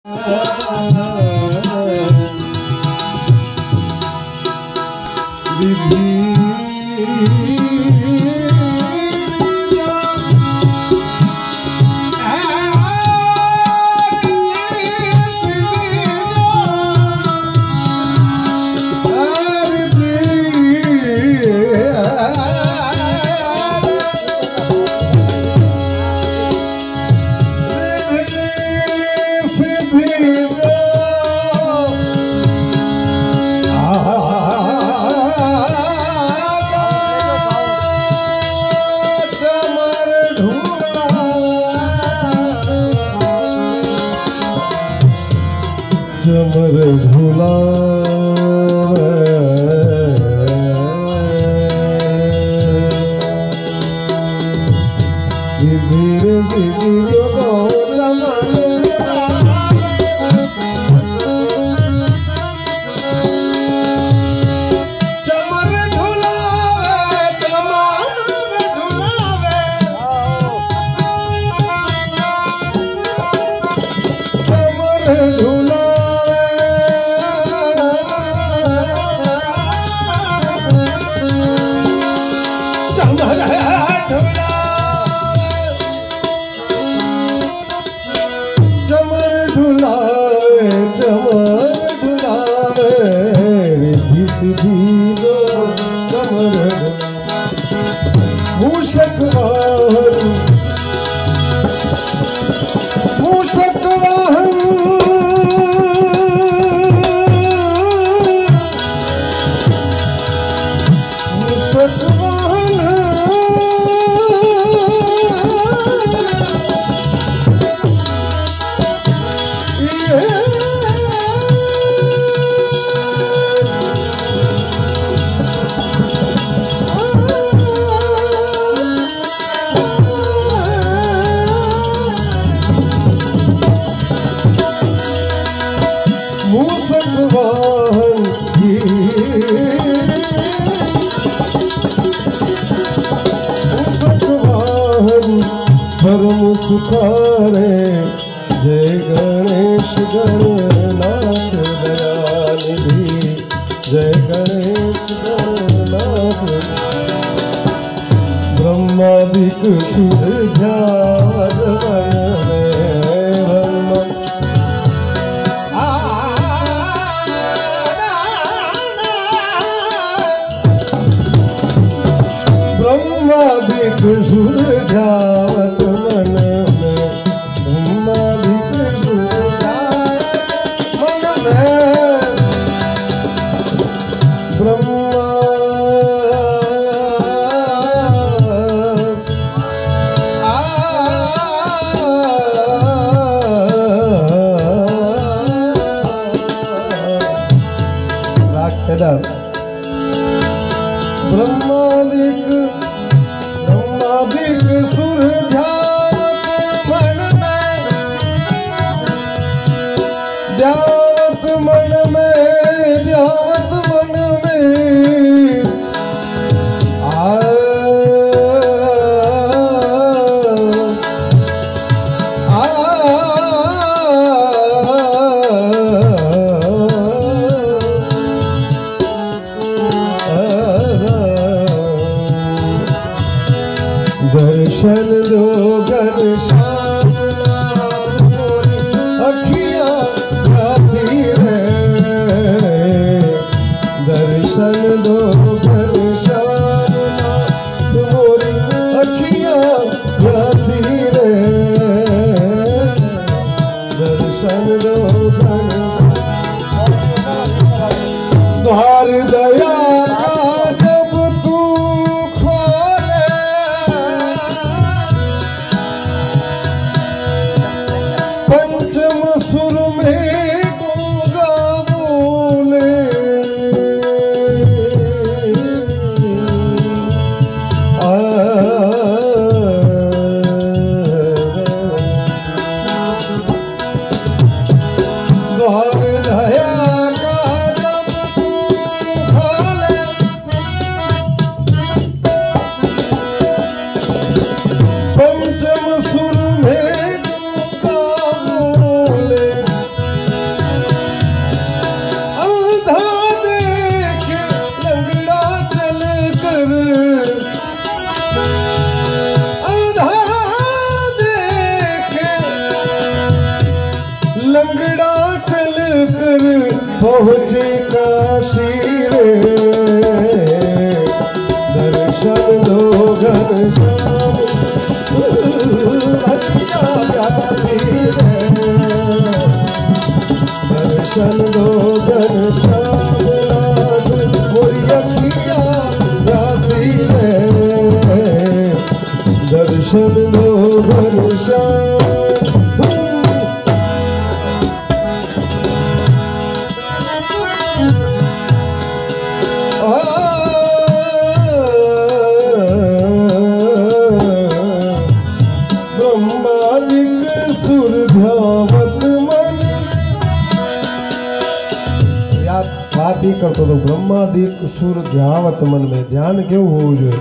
चमर ढूला धीरे धीरे मूषक वाहन मूषक वाहन मूषक वाहन परम सुखारे जय गणेश गणनाथ दयानिधि जय गणेश गणनाथ ब्रह्मादिक सुर ध्यान ब्रह्मादिक सुर ध्यान ब्रह्मादिक सुर ध्यावत मन में ध्यावत मन में दर्शन दो घनश्याम अखियाँ प्यासी है दर्शन दो घनश्याम तुम्हारी अखियाँ प्यासी है दर्शन दो घनश्याम द्वार दया पंचम सुर में गूंगा बोले द्वार दया का जब तू लंगड़ा चल कर पहुँचे काशी रे, दर्शन दो घनश्याम दर्शन दो घनश्याम कोई अखिया राशि रे, दर्शन दो घनश्याम। करतो तो ब्रह्मादिक सुर ध्यावत मन में ध्यान केवुं होवुं जोईए।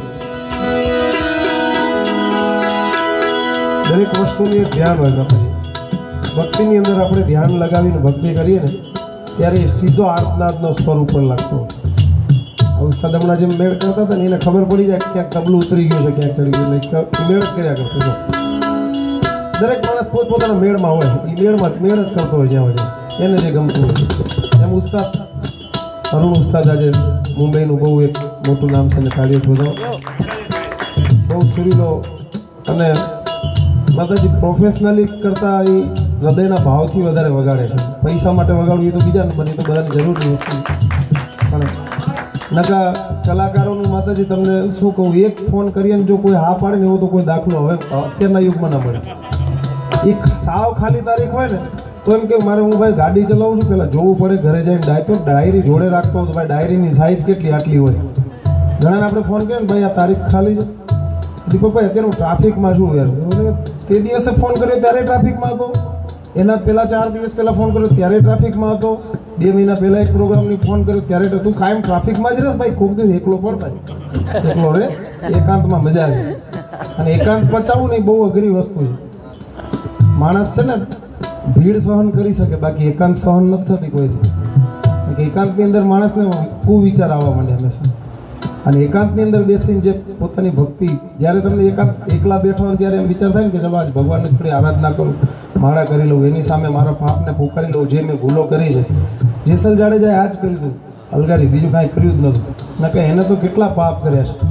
दरेक वस्तुनुं एक ध्यान होय। भक्तिनी अंदर આપણે ध्यान लगावीने भक्ति करीए ने त्यारे सीधो आर्तनादनो स्वर उपर लागतो। उस्ताद हमણાં જેમ મેળ કરતા હતા ને એને ખબર પડી જાય ક્યાંક તબલું ઉતરી ગયું છે ક્યાંક ચડી ગયું એટલે મેળ જ કર્યા કરશે। દરેક માણસ પોતપોતાના મેળમાં હોય એ મેળમાં મેળ જ કરતો હોય જ્યાં હોય એને જે ગમતું હોય એમ ઉસ્તાદ अरुण उस्ताद आज मुंबई बहु एक मोटू नाम से ताड़ी बजाव बहु सुरीलो अने माताजी प्रोफेशनली करता हृदयना भावथी वधारे वगाड़े छे। पैसा माटे वगाड़વું तो बीजा नंबर तो बधानी जरूरी वस्तु पण नका कलाकारों माताजी तमने शुं कहूं एक फोन करीए जो कोई हा पाड़े ने एवो तो कोई दाखलो हवे अत्यारना युगमां ना मळे। एक साव खाली तारीख होय ने तो एम के मारे हूँ भाई गाड़ी चलाऊँ छूँ पहला जोवुं पड़े घरे जाइने तो डायरी जोड़े राखतो तो भाई डायरीनी साइज केटली आटली होय। घणाने आपणे फोन कर्यो ने भाई आ तारीख खाली छे दीपकभाई अत्यारे हूँ ट्राफिकमां छुं यार ते दिवसे फोन कर्यो त्यारे ट्राफिकमां हतो एना पहेला 4 दिवस पहेला फोन कर्यो त्यारे ट्राफिकमां हतो 2 महीना पहेला एक प्रोग्रामनी फोन कर्यो त्यारे तू कायम ट्राफिकमां ज रह भाई कोक दिवस एकलो पड़ भाई एकलो रे एकांतमां मजा आवे अने एकांत पचावવું नहीं बहु अघरी वस्तु छे। माणस छे ने भीड़ सहन करी सके बाकी एकांत सहन नहीं थती कोई एकांत अंदर माणस ने कुविचार आवा मांडे हमेशा अने एकांत अंदर बेसीने जे पोतानी भक्ति ज्यारे तमने एकांत एकला बैठो त्यारे एम विचार थाय ने के चलो आज भगवान ने थोड़ी आराधना करूं माळा करी लऊं एनी सामे मारा पापने फूंकारी लऊं जे मैं भूलो करी छे जेसल जाडेजाए आज करी दऊं अलगारी बीजुं कांई कर्युं ज नहोतुं नके एने तो केटला पाप कर्या छे।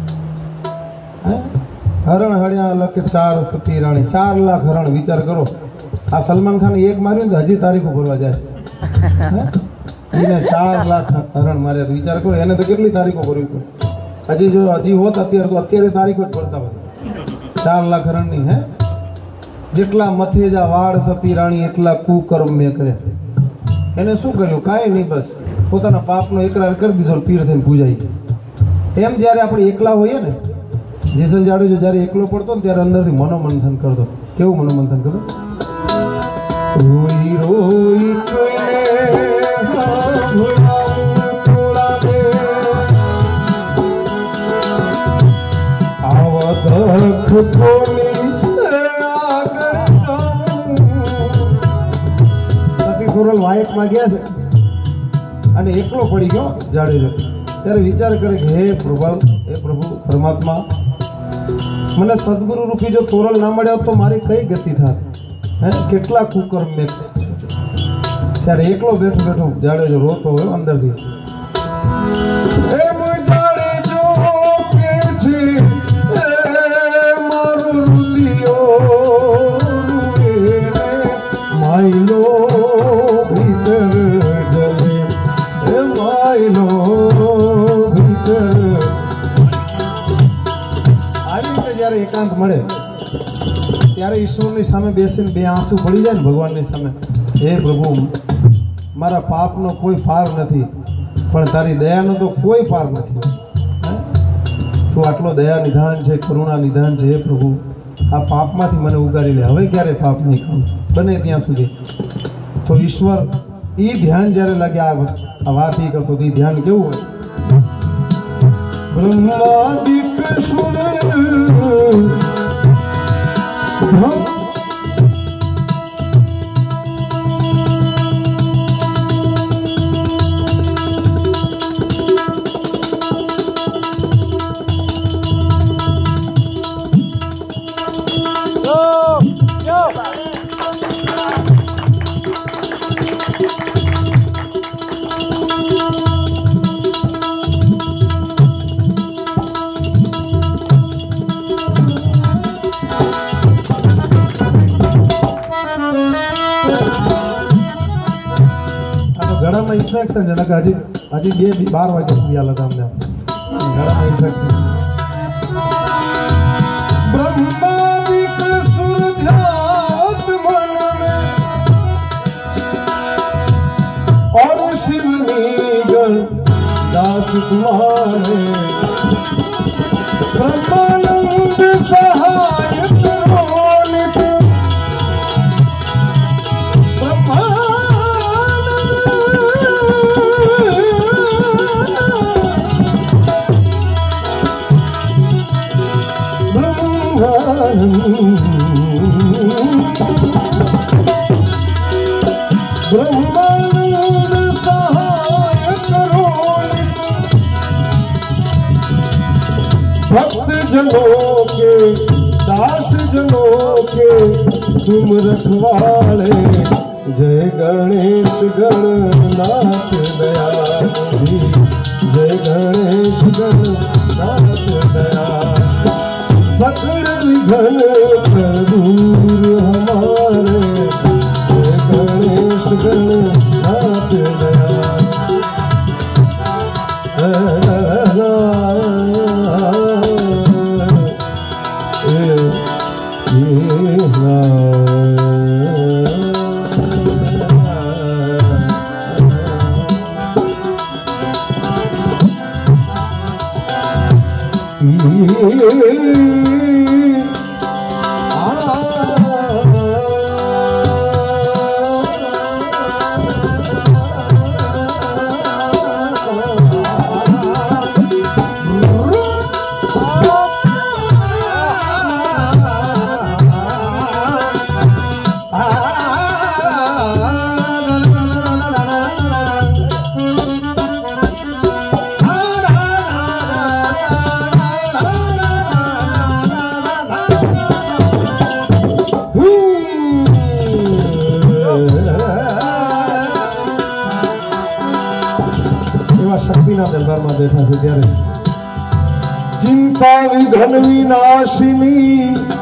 हरण हळ्या लखे 4 सती राणी 4 लाख हरण विचार करो आ सलमान खान एक मार्યું तो हजी तारीखों भरवा जाए 4 लाख हरण मारे तो विचार करो एने तो केटली तारीखों भरवी पड़े हजी जो हजी होत अत्यारे तो अत्यारे तारीखों ज भरता होय 4 लाख हरणनी है जेटला मथेजा वाड़ सती राणी એટલા કુકર્મ મે કર્યા એને શું કર્યું કાંઈ નહીં બસ પોતાના પાપનો એકરાર કરી દીધો પીર થઈને પૂજાઈ એમ જ્યારે આપણે એકલા હોઈએ ને જેસલ જાડેજો જ્યારે એકલો પડતો ને ત્યારે અંદરથી મનોમંથન કરતો કેવું મનોમંથન કરતો रोई रोई सती सुरल वायक में गया है अने एकलो पड़ी गयो जाडेजो त्यारे विचार करे कि हे प्रभु परमात्मा मने सद्गुरु रूपी जो तोरल ना मळ्यो तो मारी कई गति थात केटला कुकर्म में त्यारे एकलो बैठो बैठो जाडेजो रोतो हो अंदर थी जाडेजो के छे मारो रुदियो माइलो भीतर जले माइलो भीतर आई जયારે एकांत मळे त्यारे ईश्वरनी सामे बेसीने बे आंसू पड़ी जाए भगवाननी सामे हे प्रभु मारा पापनो कोई पार नथी पण तारी दयानो तो कोई पार नथी तो आटलो दया निधान छे करुणा निधान छे हे प्रभु आ पापमांथी मने उगारी ले हवे क्यारे पाप नहीं करूं बने त्यां सुधी तो ईश्वर ई ध्यान ज्यारे लागे आ वात ई करतो तो ई ध्यान केवुं होय ब्रह्मादिक सुर ગળામાં ઇન્ફેક્શન છે કે હજી 12 વાગ્યા સુધી હાલત અમને ગળામાં ઇન્ફેક્શન બ્રહ્મા વિકલ સુર ધ્યાત મન में और शिवनी गण दास तुम्हारे ब्रह्मानंद सहाय करोनित ब्रह्मानंद सहाय करोनित भक्त जनों के दास जनों के तुम रखवाले जय गणेश गणनाथ दयानिधि जय गणेश गणनाथ दया सकल विघ्न कर दूर हमारे जय गणेश गणनाथ दया शक्ति दरबार में बैठा से त्यारे चिंता विघ्न विनाशिनी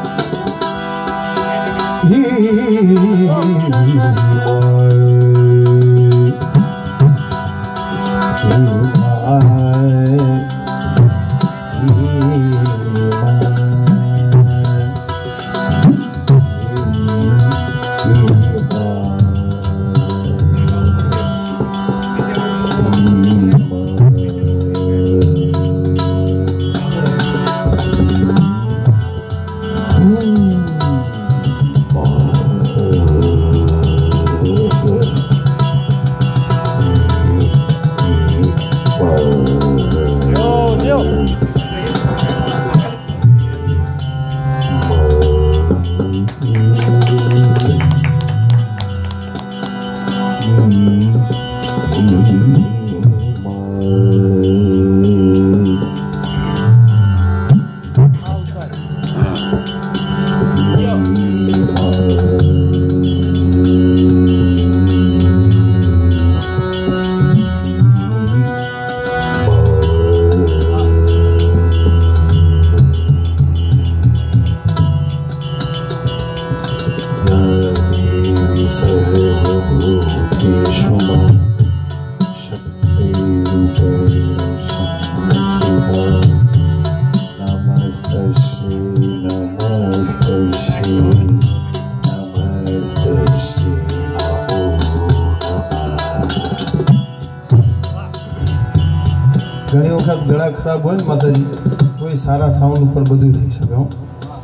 घणी वखत गळा खराब हो माताजी कोई सारा साउंड पर बधु थी सके हो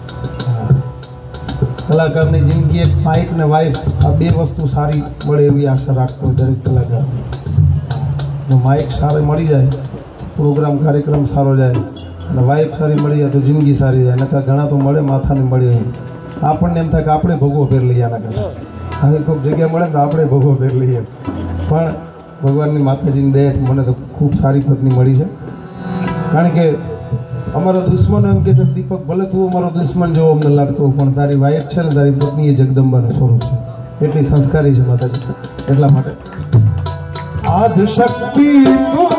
कलाकार की जिंदगी माइक ने वाइफ आ बे वस्तु सारी मळे एवी आशा राखतो दरेक कलाकार माइक सारे मळी जाए प्रोग्राम कार्यक्रम सारो जाए અને વાઇફ સારી મળી જાય તો જિંદગી સારી જાય નકર ઘણા તો મળે માથાને મળે આપણને એમ થાય કે આપણે ભગવો પહેર લઈએ આના કરતાં હવે કોઈક જગ્યા મળે તો આપણે ભગવો પહેર લઈએ પણ ભગવાનની માતાજીની દયાથી મને તો ખૂબ સારી પત્ની મળી છે કારણ કે અમારો દુશ્મન એમ કહે છે દીપક ભલે તું અમારો દુશ્મન જેવો અમને લાગતો પણ તારી વાઇફ છે ને તારી પત્ની એ જગદંબાનું સ્વરૂપ છે એટલી સંસ્કારી છે માતાજી એટલા માટે આદ શક્તિ તું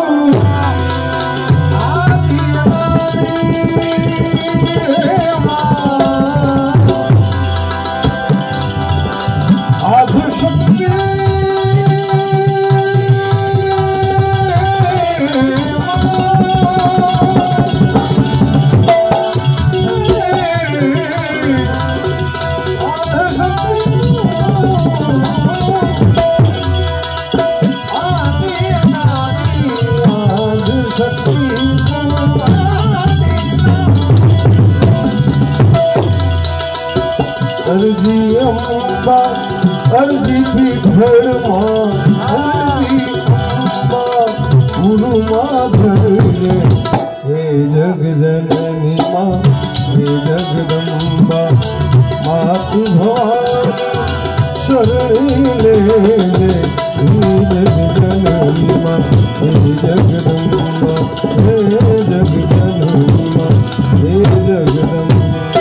हरजी पीठड़ मां हरजी अम्बा उरुमा धरले हे जग जननी मां हे जगदम्बा मात भवानी शरणी ले ले हे जग जननी मां हे जगदम्बा हे जग जननी मां हे जगदम्बा।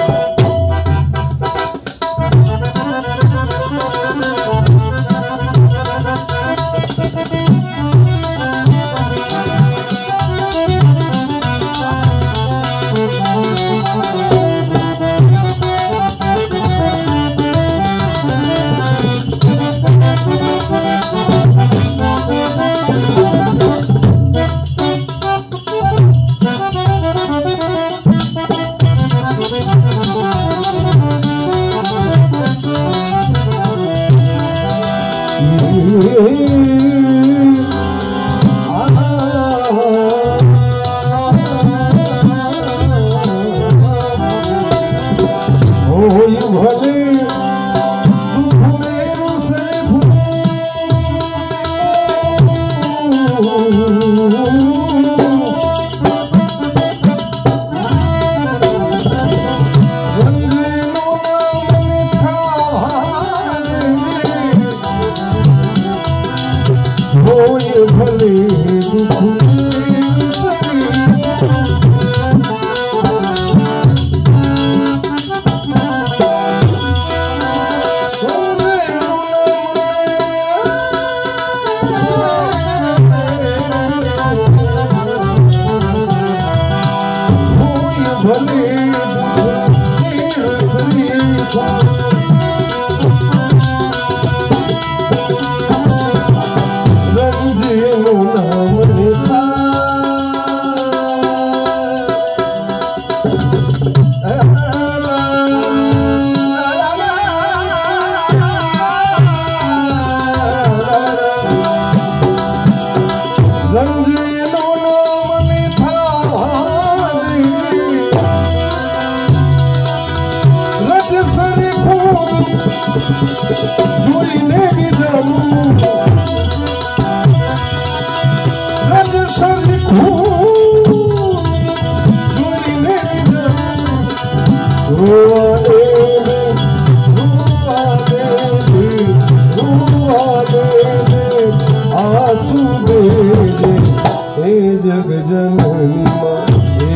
जग जननी मां हे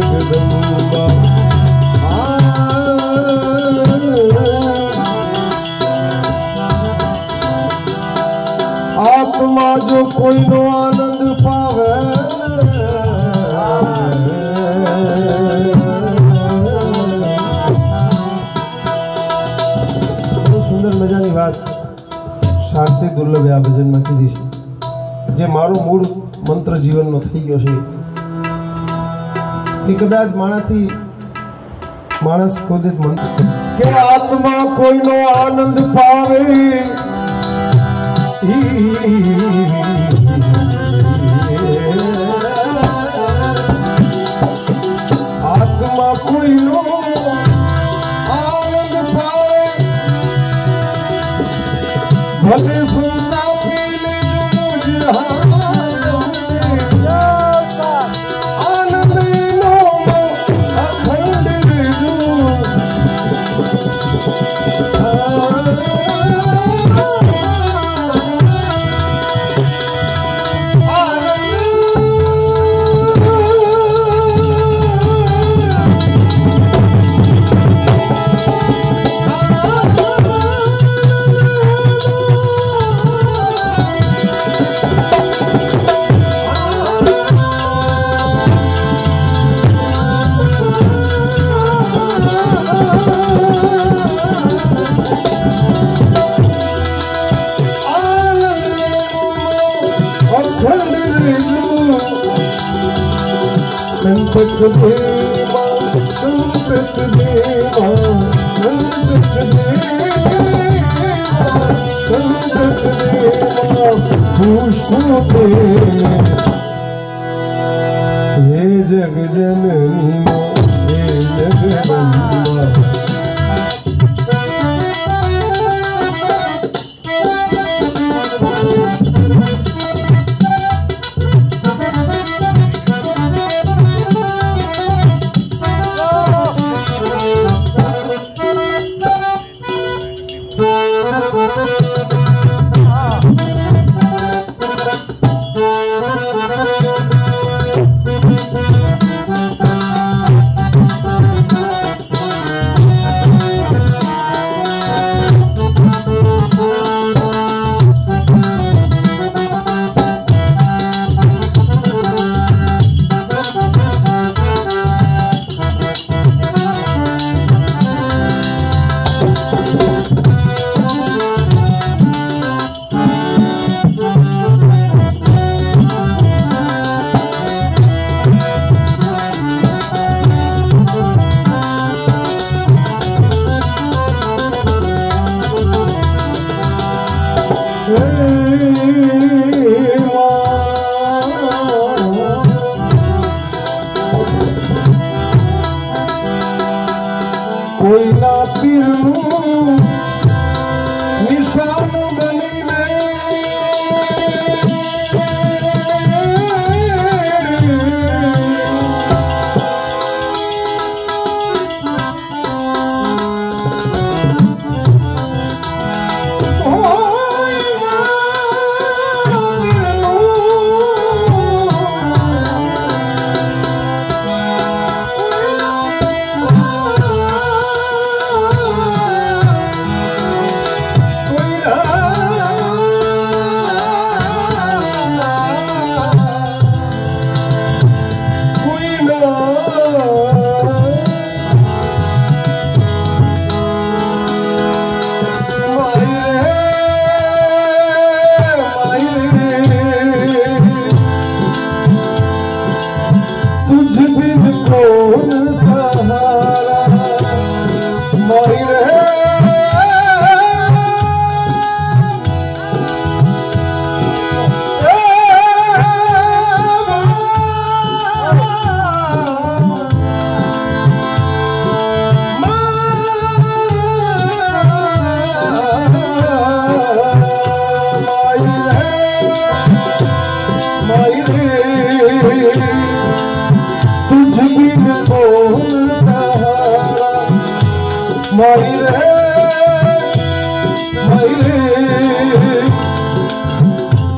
जगदम्बा आत्मा जो कोई नो आनंद पावे सुंदर मजानी बात शांति दुर्लभ आ भजन में कीधी छे जे मारो मूળ मंत्र जीवन नो थई गयो छे कि कदाच मानस खुद ज मंत्र के आत्मा कोई नो आनंद पावे आत्मा कोई नो आनंद पावे भले सुनता पी ले जो संकट देवा संकट देवा संकट देवा संकट देवा पुष्प हे जग जननी मां हे जगदम्बा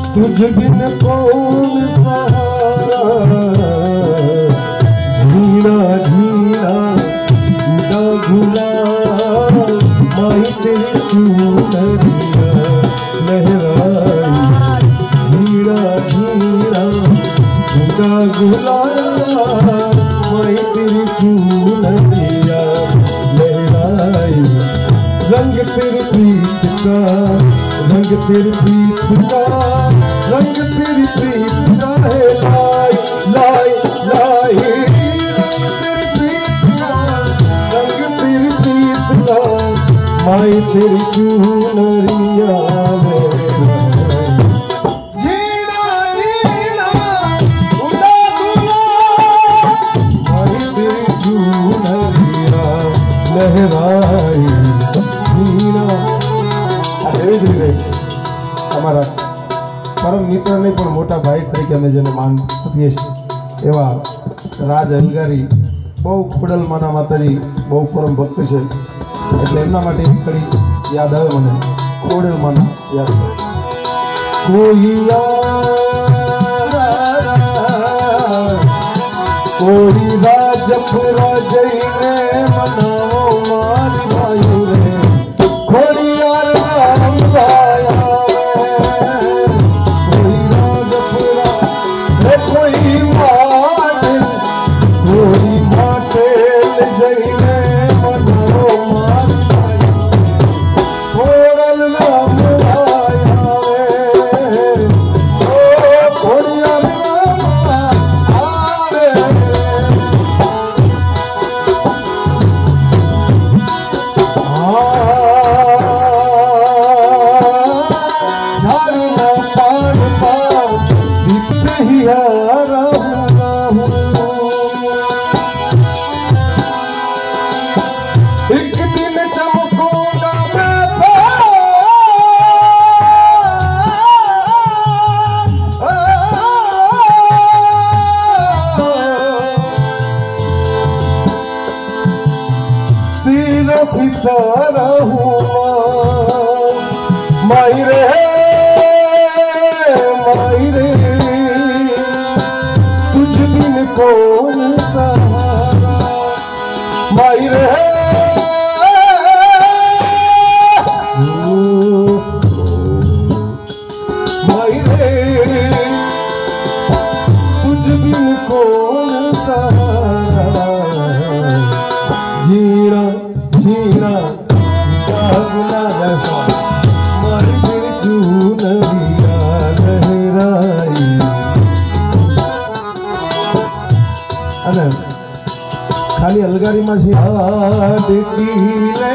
तुझ बिन कौन सहारा, झीना झीना उड़ा गुला माही तेरी चूनरिया लहराई, झीना झीना उड़ा गुला माही तेरी चूनरिया लहराई। रंग तेरी प्रीत का, रंग तेरी प्रीत का, रंग तेरी प्रीत का है लाई लाई लाई, रंग तेरी प्रीत का, रंग तेरी प्रीत का, माई तेरी चूनरिया लहराई। झीना झीना उड़ा गुला माई तेरी चूनरिया लहराई। हमारा परम मित्र नहीं पण मोटा भाई तरीके अमे जेने मान आपीए छीए एवा राज अलगारी बहु खुडल माना माताजी बहु परम भक्त छे એટલે એમના માટે એક કડી યાદ આવે મને ખોડલ માના યાદ આવે कोई राजपुरा जईने मनाओ मारी भाई रे खोड़ियार राम लाया कोई राजपुरा रे कोई माटे जईने मनाओ मारी भाई खोड़ल राम लाया ओ खोड़ियार एक दिन चमकूंगा मैं तेरा सितारा हूँ माई रे तुझ बिन कौन सहारा माई रे माई रे तुझ बिन कौन सहारा जीना जीना गुना जैसा मारी तेरी चूनरिया लहराई अने खाली अलगारी में छे आडकीले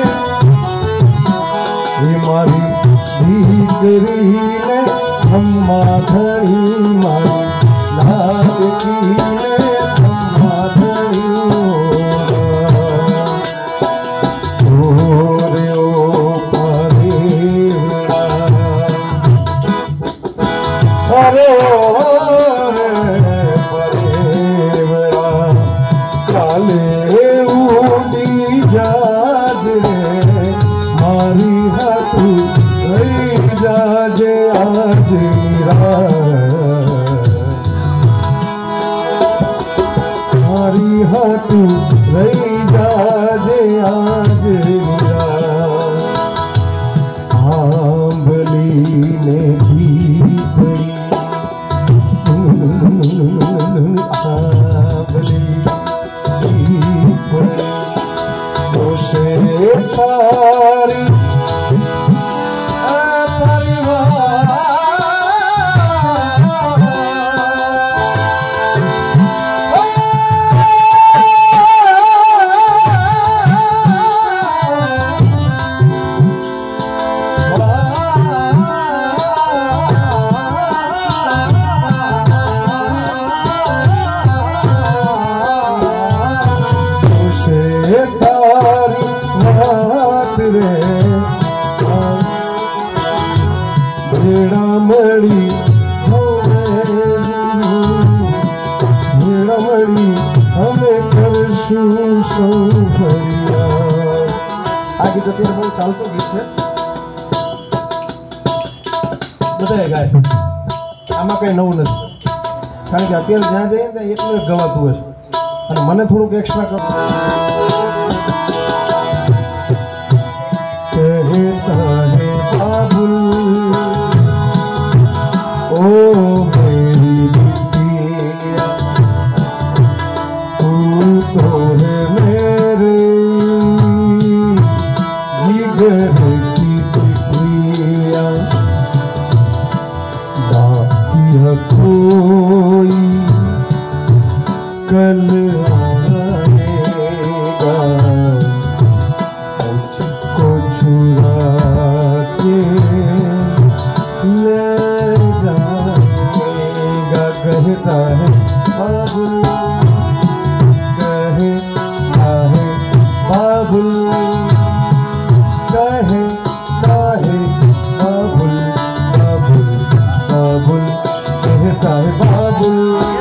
हे मारी दीकरीने अम्मा धणी मारी लाडकीले अम्मा धणी रे ओ परेवड़ा अरे परेवड़ा काले उड़ी जाज रे मारी हाथू रही जाजे आज मीरा मारी हाथू रही जाजे आज मीरा आंबली ने भी पड़ी आंबली से पारी आ गीत અત્યારે બહુ ચાલતું ગીત છે બધાએ ગાય આમાં કઈ નવું નથી, કારણ કે અત્યારે જ્યાં જઈએ ત્યાં એટલું જ ગવાતું હશે અને મને થોડુંક એક્સ્ટ્રા કહે બાબુલ ओ मेरी बिटिया तू तो है मेरे जिगर की बिटिया बाकी है कोई कल आएगा मुझको छुरा के ले कहता है बाबुल, कहता है बाबुल, कहता है बाबुल, बाबुल, बाबुल, कहता है बाबुल।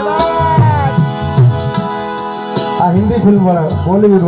आ हिंदी फिल्म वाला बॉलीवुड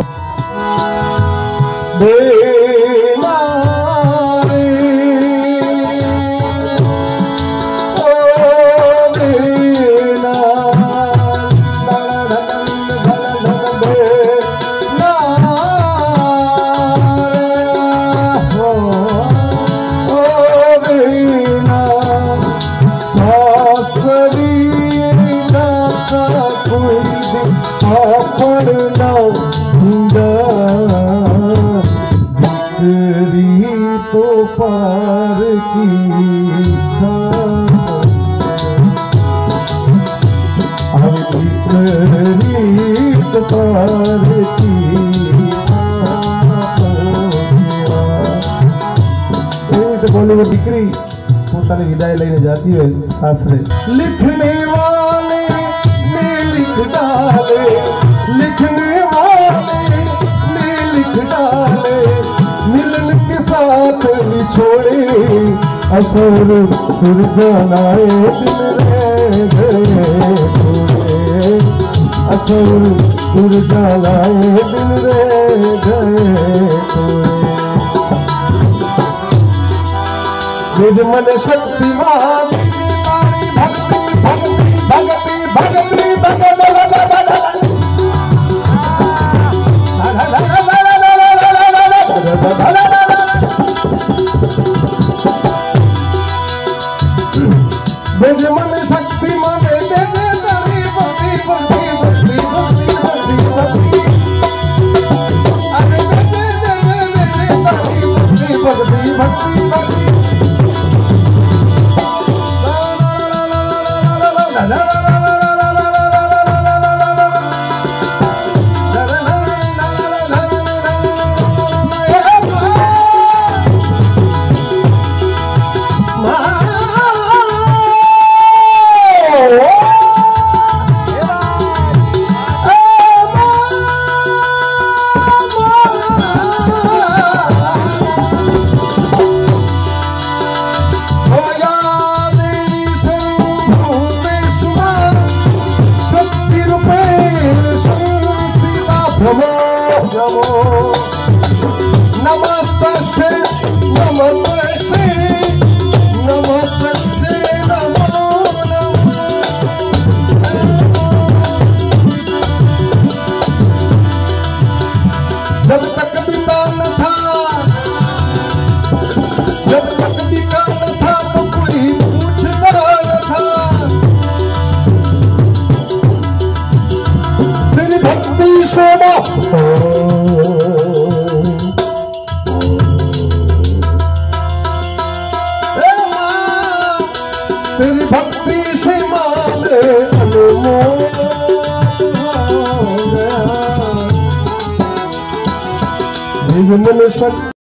तो पार की तो पार की बॉलीवुड दीकरी पोतानी विदाय लईने जाती है सासरे। लिखने वाले ने लिख डाले, लिखने वाले ने लिख डाले, मिलन के साथ छोड़े असर फिर जानाए दिल रे गए, असर फिर जानाए दिल रे गए। निज मन शक्तिमान भक्ति भक्ति भक्ति भक्ति निज मन शक्तिमान भक्ति भक्ति भक्ति भक्ति भक्ति अरे भक्ति भक्ति भक्ति नमस्ते नमस्ते नमस्ते नमो नमः। जब तक पिता न था, जब तक पिता न था तो कोई पूछता न था, तेरी भक्ति शोभा तेरी भक्ति से माने अनमोल निज मन शक्ति।